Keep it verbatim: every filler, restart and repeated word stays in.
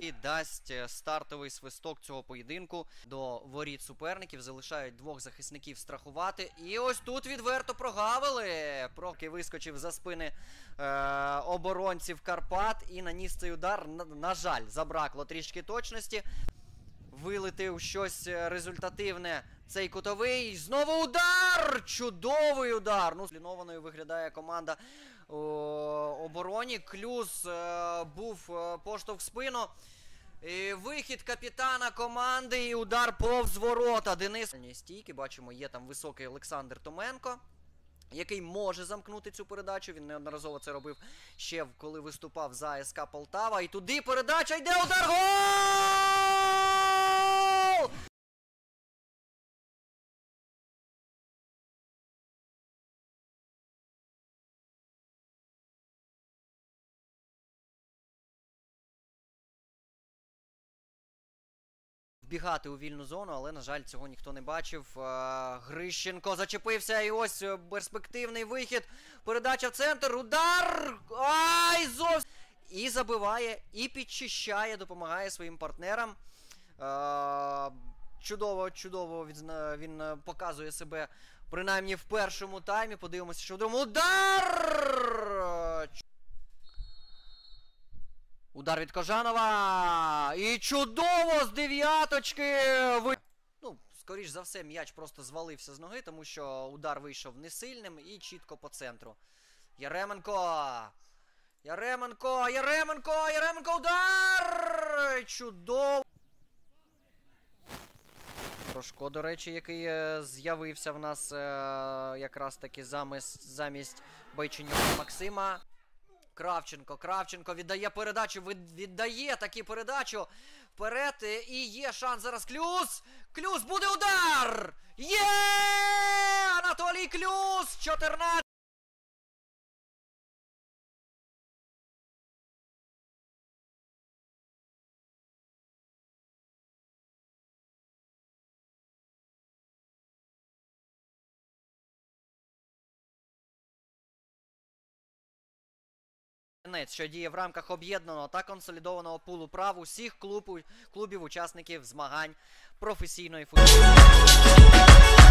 І дасть стартовий свисток цього поєдинку до воріт суперників. Залишають двох захисників страхувати. І ось тут відверто прогавили. Проки вискочив за спини е оборонців Карпат і наніс цей удар. На, на жаль, забракло трішки точності. Вилетив щось результативне цей кутовий. Знову удар! Чудовий удар! Ну, слінованою виглядає команда у обороні. Клюз е, був е, поштовх в спину. І вихід капітана команди і удар повз ворота. Денис. Стійки, бачимо, є там високий Олександр Томенко, який може замкнути цю передачу. Він неодноразово це робив ще коли виступав за АСК Полтава. І туди передача, йде удар! Гол! Вбігати у вільну зону, але, на жаль, цього ніхто не бачив. Грищенко зачепився, і ось перспективний вихід. Передача в центр, удар! Ай, зовсім! І забиває, і підчищає, допомагає своїм партнерам. Чудово, чудово він показує себе, принаймні в першому таймі. Подивимося, що в другому. Удар! Удар від Кожанова. І чудово з дев'яточки. Ви... Ну, скоріш за все, м'яч просто звалився з ноги, тому що удар вийшов несильним і чітко по центру. Яременко. Яременко, Яременко, Яременко, удар! Чудово. Прошко, до речі, який е, з'явився в нас е, якраз таки замість, замість Бойченюка Максима. Кравченко, Кравченко віддає передачу, віддає таки передачу вперед, і є шанс зараз. Клюз! Клюз, буде удар! Є! Анатолій Клюз! чотирнадцять! Що діє в рамках об'єднаного та консолідованого пулу прав усіх клубів, клубів-учасників змагань професійної футболу.